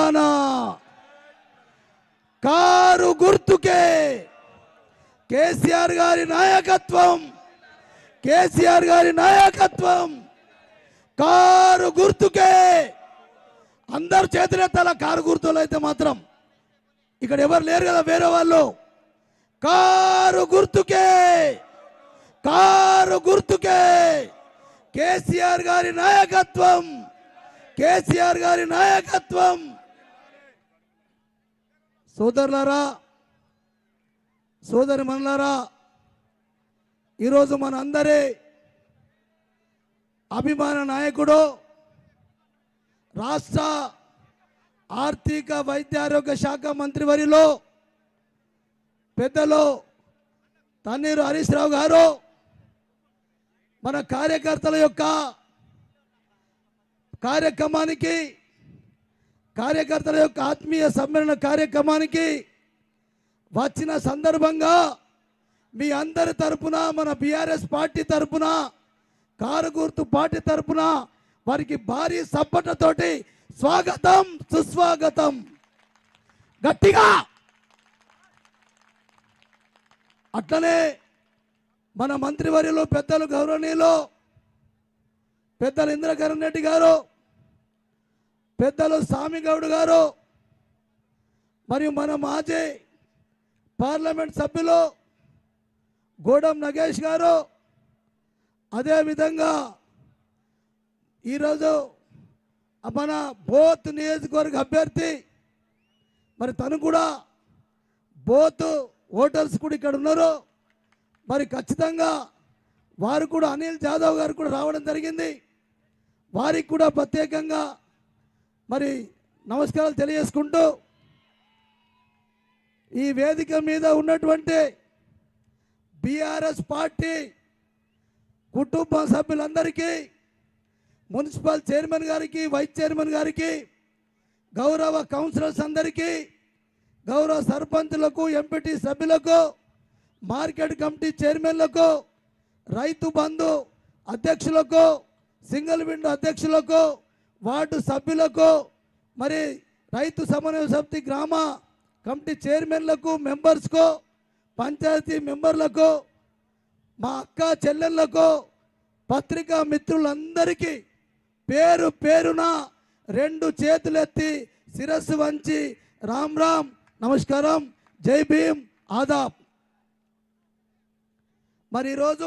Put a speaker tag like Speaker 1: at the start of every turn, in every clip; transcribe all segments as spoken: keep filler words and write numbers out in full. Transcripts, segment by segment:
Speaker 1: Telangana car గుర్తుకే కేసీఆర్ గారి నాయకత్వం కేసీఆర్ గారి నాయకత్వం కారు గుర్తుకే అందరు చేతులెత్తాల కారు గుర్తులు అయితే మాత్రం ఇక్కడ ఎవరు లేరు కదా వేరే వాళ్ళు కారు గుర్తుకే కారు గుర్తుకే కేసీఆర్ గారి నాయకత్వం కేసీఆర్ గారి నాయకత్వం సోదరులారా సోదరి మనులారా ఈరోజు మన అందరి అభిమాన నాయకుడు రాష్ట్ర ఆర్థిక వైద్య ఆరోగ్య శాఖ మంత్రివర్యులు పెద్దలు తన్నీరు హరీష్ రావు గారు మన కార్యకర్తల యొక్క కార్యక్రమానికి కార్యకర్తల యొక్క ఆత్మీయ సమ్మేళన కార్యక్రమానికి వచ్చిన సందర్భంగా మీ అందరి తరపున మన బీఆర్ఎస్ పార్టీ తరపున కారు గుర్తు పార్టీ తరపున వారికి భారీ సపోర్టుతోటి స్వాగతం సుస్వాగతం గట్టిగా అట్లనే మన మంత్రివర్యులు పెద్దలు గౌరవనీయులు పెద్దలు ఇంద్రకరణ్ రెడ్డి గారు పెద్దలు స్వామిగౌడ్ గారు మరియు మన మాజీ పార్లమెంట్ సభ్యులు గూడెం నగేష్ గారు అదేవిధంగా ఈరోజు మన బోత్ నియోజకవర్గ అభ్యర్థి మరి తను కూడా బోత్ ఓటర్స్ కూడా ఇక్కడ ఉన్నారు మరి ఖచ్చితంగా వారు కూడా అనిల్ జాదవ్ గారు కూడా రావడం జరిగింది వారికి కూడా ప్రత్యేకంగా మరి నమస్కారాలు తెలియజేసుకుంటూ ఈ వేదిక మీద ఉన్నటువంటి బీఆర్ఎస్ పార్టీ కుటుంబ సభ్యులందరికీ మున్సిపల్ చైర్మన్ గారికి వైస్ చైర్మన్ గారికి గౌరవ కౌన్సిలర్స్ అందరికీ గౌరవ సర్పంచులకు ఎంపీటీ సభ్యులకు మార్కెట్ కమిటీ చైర్మన్లకు రైతు బంధు అధ్యక్షులకు సింగిల్ విండో అధ్యక్షులకు వార్డు సభ్యులకు మరి రైతు సమన్వయ సమితి గ్రామ కమిటీ చైర్మన్లకు మెంబర్స్కు పంచాయతీ మెంబర్లకు మా అక్క చెల్లెళ్లకు పత్రికా మిత్రులందరికీ పేరు పేరున రెండు చేతులెత్తి శిరస్సు వంచి రామ్ రామ్ నమస్కారం జై భీమ్ ఆదాబ్. మరి ఈరోజు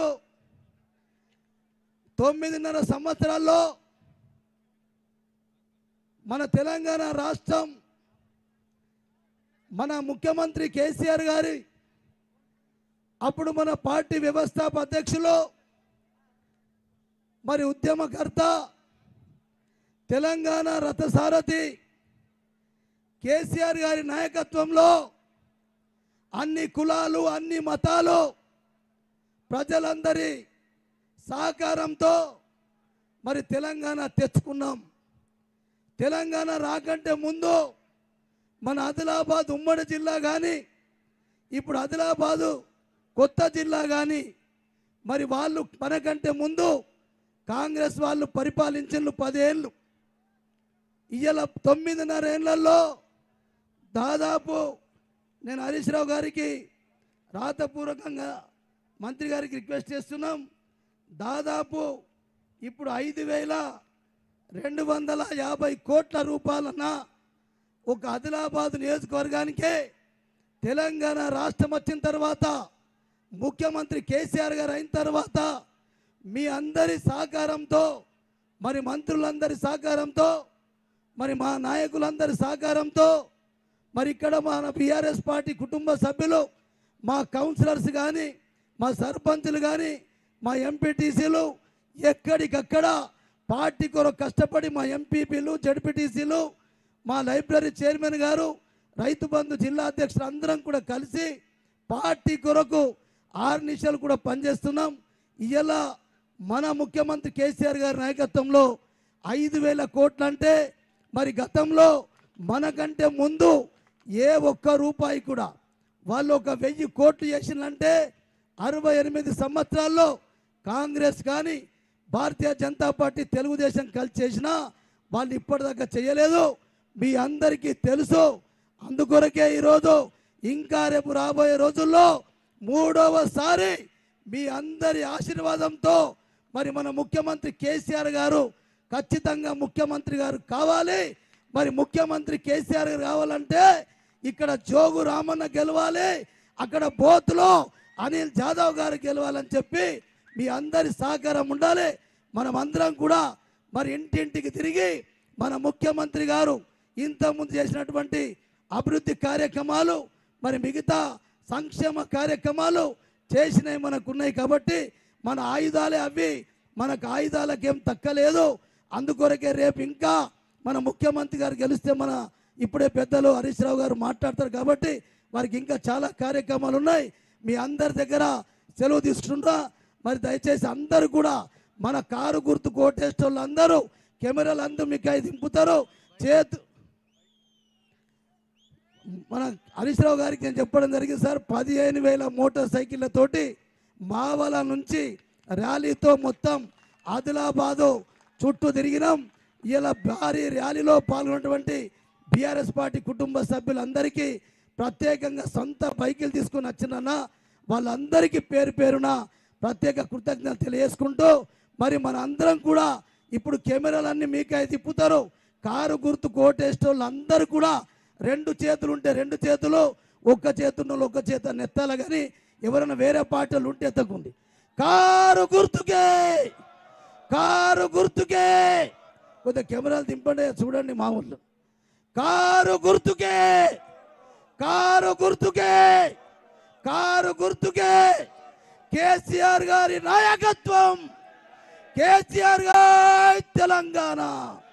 Speaker 1: తొమ్మిదిన్నర సంవత్సరాల్లో మన తెలంగాణ రాష్ట్రం మన ముఖ్యమంత్రి కేసీఆర్ గారి అప్పుడు మన పార్టీ వ్యవస్థాప అధ్యక్షులు మరి ఉద్యమకర్త తెలంగాణ రథసారథి కేసీఆర్ గారి నాయకత్వంలో అన్ని కులాలు అన్ని మతాలు ప్రజలందరి సహకారంతో మరి తెలంగాణ తెచ్చుకున్నాం. తెలంగాణ రాకంటే ముందు మన ఆదిలాబాద్ ఉమ్మడి జిల్లా కానీ ఇప్పుడు ఆదిలాబాదు కొత్త జిల్లా కానీ మరి వాళ్ళు మనకంటే ముందు కాంగ్రెస్ వాళ్ళు పరిపాలించిన పదేళ్ళు ఇవాళ తొమ్మిదిన్నర ఏళ్లలో దాదాపు నేను హరీష్ రావు గారికి రాతపూర్వకంగా మంత్రి గారికి రిక్వెస్ట్ చేస్తున్నాం. దాదాపు ఇప్పుడు ఐదు వేల రెండు వందల యాభై కోట్ల రూపాయలన్న ఒక ఆదిలాబాద్ నియోజకవర్గానికే తెలంగాణ రాష్ట్రం వచ్చిన తర్వాత ముఖ్యమంత్రి కేసీఆర్ గారు అయిన తర్వాత మీ అందరి సహకారంతో మరి మంత్రులందరి సహకారంతో మరి మా నాయకులందరి సహకారంతో మరి ఇక్కడ మన బీఆర్ఎస్ పార్టీ కుటుంబ సభ్యులు మా కౌన్సిలర్స్ కానీ మా సర్పంచులు కానీ మా ఎంపీటీసీలు ఎక్కడికక్కడ పార్టీ కొరకు కష్టపడి మా ఎంపీపీలు జడ్పీటీసీలు మా లైబ్రరీ చైర్మన్ గారు రైతు బంధు జిల్లా అధ్యక్షులు అందరం కూడా కలిసి పార్టీ కొరకు ఆరు నిమిషాలు కూడా పనిచేస్తున్నాం. ఇలా మన ముఖ్యమంత్రి కేసీఆర్ గారి నాయకత్వంలో ఐదు వేల కోట్లు అంటే మరి గతంలో మనకంటే ముందు ఏ ఒక్క రూపాయి కూడా వాళ్ళు ఒక వెయ్యి కోట్లు చేసిందంటే అరవై ఎనిమిది సంవత్సరాల్లో కాంగ్రెస్ కానీ భారతీయ జనతా పార్టీ తెలుగుదేశం కలిసి చేసినా వాళ్ళు ఇప్పటిదాకా చేయలేదు. మీ అందరికీ తెలుసు. అందుకొరకే ఈరోజు ఇంకా రేపు రాబోయే రోజుల్లో మూడవసారి మీ అందరి ఆశీర్వాదంతో మరి మన ముఖ్యమంత్రి కేసీఆర్ గారు ఖచ్చితంగా ముఖ్యమంత్రి గారు కావాలి. మరి ముఖ్యమంత్రి కేసీఆర్ గారు కావాలంటే ఇక్కడ జోగు రామన్న గెలవాలి, అక్కడ బోత్లో అనిల్ జాదవ్ గారు గెలవాలని చెప్పి మీ అందరి సహకారం ఉండాలి. మనం అందరం కూడా మరి ఇంటింటికి తిరిగి మన ముఖ్యమంత్రి గారు ఇంతకుముందు చేసినటువంటి అభివృద్ధి కార్యక్రమాలు మరి మిగతా సంక్షేమ కార్యక్రమాలు చేసినవి మనకు ఉన్నాయి. కాబట్టి మన ఆయుధాలే అవి, మనకు ఆయుధాలకేం తక్కలేదు. అందుకొరకే రేపు ఇంకా మన ముఖ్యమంత్రి గారు గెలిస్తే మన ఇప్పుడే పెద్దలు హరీష్ రావు గారు మాట్లాడతారు కాబట్టి వారికి ఇంకా చాలా కార్యక్రమాలు ఉన్నాయి. మీ అందరి దగ్గర సెలవు తీసుకుంటా. మరి దయచేసి అందరూ కూడా మన కారు గుర్తు కోటేస్ట్ వాళ్ళు అందరూ కెమెరాలు అందరూ మీకు అవి దింపుతారు. చేతు మన హరీష్ రావు గారికి నేను చెప్పడం జరిగింది సార్, పదిహేను వేల మోటార్ సైకిళ్ళతోటి మావల నుంచి ర్యాలీతో మొత్తం ఆదిలాబాదు చుట్టూ తిరిగినాం. ఇలా భారీ ర్యాలీలో పాల్గొన్నటువంటి బీఆర్ఎస్ పార్టీ కుటుంబ సభ్యులందరికీ ప్రత్యేకంగా సొంత బైకులు తీసుకుని వచ్చిన వాళ్ళందరికీ పేరు పేరున ప్రత్యేక కృతజ్ఞతలు తెలియజేసుకుంటూ మరి మన అందరం కూడా ఇప్పుడు కెమెరాలన్నీ మీకై తిప్పుతారు. కారు గుర్తు కోటేస్ట్ వాళ్ళందరూ కూడా రెండు చేతులు ఉంటే రెండు చేతులు, ఒక్క చేతున్న ఒక్క చేత నెత్తాల, కానీ ఎవరైనా వేరే పార్టీలు ఉంటే ఎత్తకుంది. కారు గుర్తుకే, కారు గుర్తుకే. కొద్దిగా కెమెరాలు దింపండి చూడండి మా ఊళ్ళో. కారు గుర్తుకే, కారు గుర్తుకే, కారు గుర్తుకే. కేసీఆర్ గారి నాయకత్వం, కేసీఆర్ గారి తెలంగాణ.